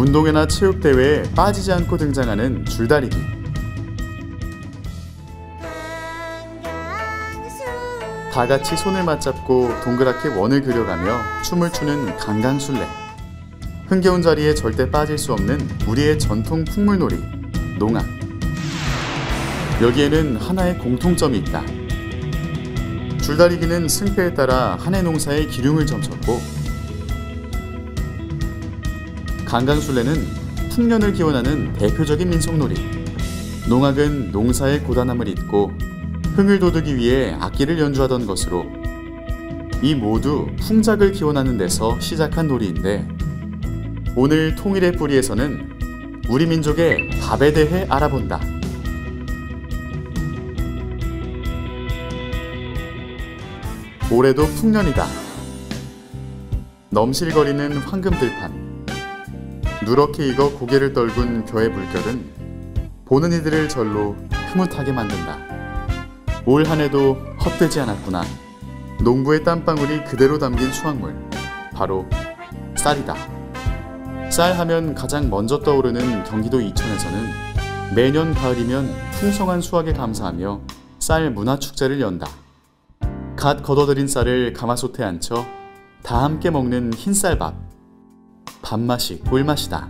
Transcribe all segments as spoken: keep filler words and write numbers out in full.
운동회나 체육대회에 빠지지 않고 등장하는 줄다리기. 다 같이 손을 맞잡고 동그랗게 원을 그려가며 춤을 추는 강강술래. 흥겨운 자리에 절대 빠질 수 없는 우리의 전통 풍물놀이, 농악. 여기에는 하나의 공통점이 있다. 줄다리기는 승패에 따라 한 해 농사의 기륭을 점쳤고, 강강술래는 풍년을 기원하는 대표적인 민속놀이, 농악은 농사의 고단함을 잇고 흥을 돋우기 위해 악기를 연주하던 것으로 이 모두 풍작을 기원하는 데서 시작한 놀이인데, 오늘 통일의 뿌리에서는 우리 민족의 밥에 대해 알아본다. 올해도 풍년이다. 넘실거리는 황금들판. 누렇게 익어 고개를 떨군 벼의 물결은 보는 이들을 절로 흐뭇하게 만든다. 올 한 해도 헛되지 않았구나. 농부의 땀방울이 그대로 담긴 수확물, 바로 쌀이다. 쌀 하면 가장 먼저 떠오르는 경기도 이천에서는 매년 가을이면 풍성한 수확에 감사하며 쌀 문화축제를 연다. 갓 걷어들인 쌀을 가마솥에 앉혀 다 함께 먹는 흰쌀밥. 밥맛이 꿀맛이다.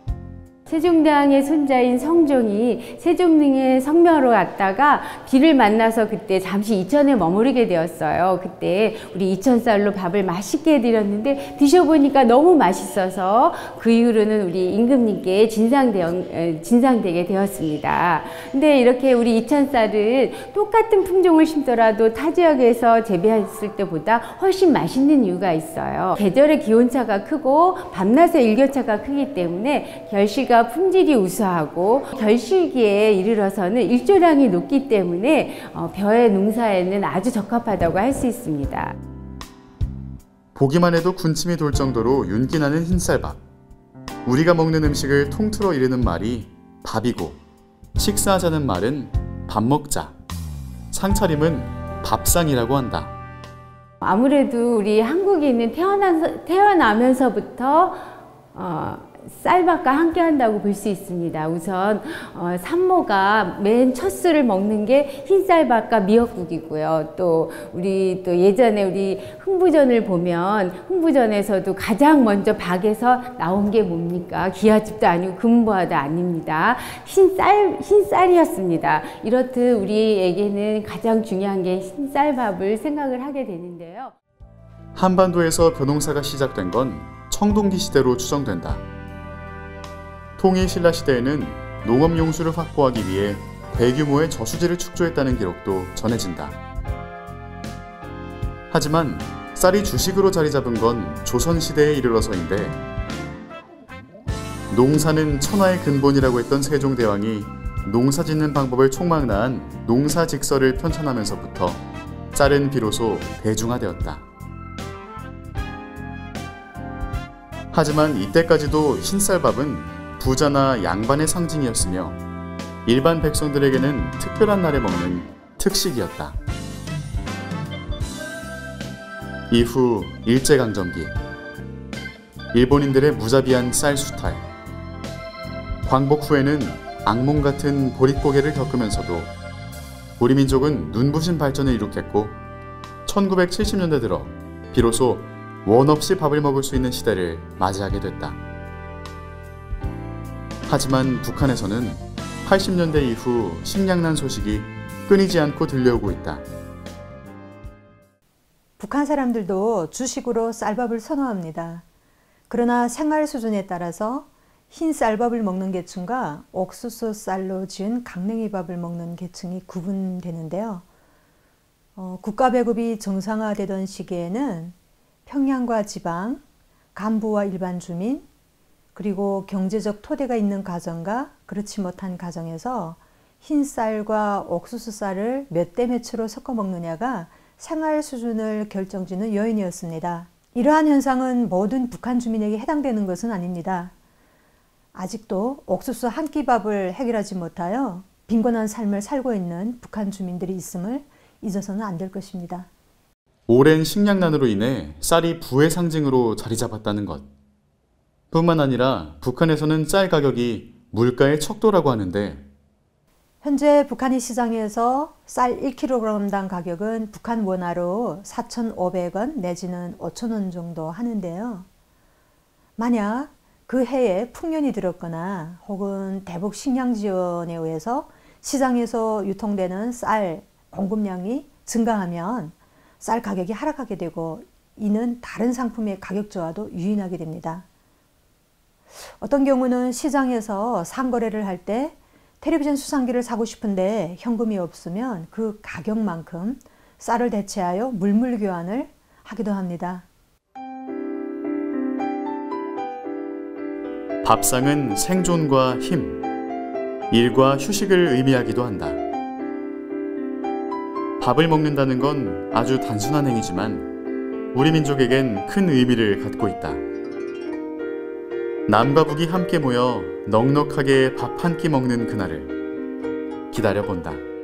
세종대왕의 손자인 성종이 세종릉에 성묘로 갔다가 비를 만나서 그때 잠시 이천에 머무르게 되었어요. 그때 우리 이천쌀로 밥을 맛있게 해드렸는데 드셔보니까 너무 맛있어서 그 이후로는 우리 임금님께 진상되, 진상되게 되었습니다. 근데 이렇게 우리 이천쌀을 똑같은 품종을 심더라도 타 지역에서 재배했을 때보다 훨씬 맛있는 이유가 있어요. 계절의 기온차가 크고 밤낮의 일교차가 크기 때문에 결실과 품질이 우수하고 결실기에 이르러서는 일조량이 높기 때문에 어, 벼의 농사에는 아주 적합하다고 할 수 있습니다. 보기만 해도 군침이 돌 정도로 윤기나는 흰쌀밥. 우리가 먹는 음식을 통틀어 이르는 말이 밥이고, 식사하자는 말은 밥 먹자, 상차림은 밥상이라고 한다. 아무래도 우리 한국인은 태어나서, 태어나면서부터 어, 쌀밥과 함께 한다고 볼 수 있습니다. 우선 어, 산모가 맨 첫 술을 먹는 게 흰쌀밥과 미역국이고요. 또 우리 또 예전에 우리 흥부전을 보면 흥부전에서도 가장 먼저 박에서 나온 게 뭡니까? 기아집도 아니고 금보화도 아닙니다. 흰쌀, 흰쌀이었습니다. 이렇듯 우리에게는 가장 중요한 게 흰쌀밥을 생각을 하게 되는데요. 한반도에서 벼농사가 시작된 건 청동기 시대로 추정된다. 통일 신라 시대에는 농업 용수를 확보하기 위해 대규모의 저수지를 축조했다는 기록도 전해진다. 하지만 쌀이 주식으로 자리 잡은 건 조선 시대에 이르러서인데, 농사는 천하의 근본이라고 했던 세종대왕이 농사 짓는 방법을 촉망라한 농사직서를 편찬하면서부터 쌀은 비로소 대중화되었다. 하지만 이때까지도 흰쌀밥은 부자나 양반의 상징이었으며 일반 백성들에게는 특별한 날에 먹는 특식이었다. 이후 일제강점기, 일본인들의 무자비한 쌀 수탈, 광복 후에는 악몽 같은 보릿고개를 겪으면서도 우리 민족은 눈부신 발전을 이룩했고, 천구백칠십 년대 들어 비로소 원 없이 밥을 먹을 수 있는 시대를 맞이하게 됐다. 하지만 북한에서는 팔십 년대 이후 식량난 소식이 끊이지 않고 들려오고 있다. 북한 사람들도 주식으로 쌀밥을 선호합니다. 그러나 생활 수준에 따라서 흰 쌀밥을 먹는 계층과 옥수수 쌀로 지은 강냉이밥을 먹는 계층이 구분되는데요. 어, 국가 배급이 정상화되던 시기에는 평양과 지방, 간부와 일반 주민, 그리고 경제적 토대가 있는 가정과 그렇지 못한 가정에서 흰쌀과 옥수수쌀을 몇 대 몇으로 섞어 먹느냐가 생활 수준을 결정짓는 요인이었습니다. 이러한 현상은 모든 북한 주민에게 해당되는 것은 아닙니다. 아직도 옥수수 한 끼 밥을 해결하지 못하여 빈곤한 삶을 살고 있는 북한 주민들이 있음을 잊어서는 안 될 것입니다. 오랜 식량난으로 인해 쌀이 부의 상징으로 자리 잡았다는 것. 뿐만 아니라 북한에서는 쌀 가격이 물가의 척도라고 하는데 현재 북한의 시장에서 쌀 일 킬로그램당 가격은 북한 원화로 사천오백 원 내지는 오천 원 정도 하는데요. 만약 그 해에 풍년이 들었거나 혹은 대북 식량 지원에 의해서 시장에서 유통되는 쌀 공급량이 증가하면 쌀 가격이 하락하게 되고 이는 다른 상품의 가격 저하도 유인하게 됩니다. 어떤 경우는 시장에서 상거래를 할 때 텔레비전 수상기를 사고 싶은데 현금이 없으면 그 가격만큼 쌀을 대체하여 물물 교환을 하기도 합니다. 밥상은 생존과 힘, 일과 휴식을 의미하기도 한다. 밥을 먹는다는 건 아주 단순한 행위지만 우리 민족에겐 큰 의미를 갖고 있다. 남과 북이 함께 모여 넉넉하게 밥 한 끼 먹는 그날을 기다려본다.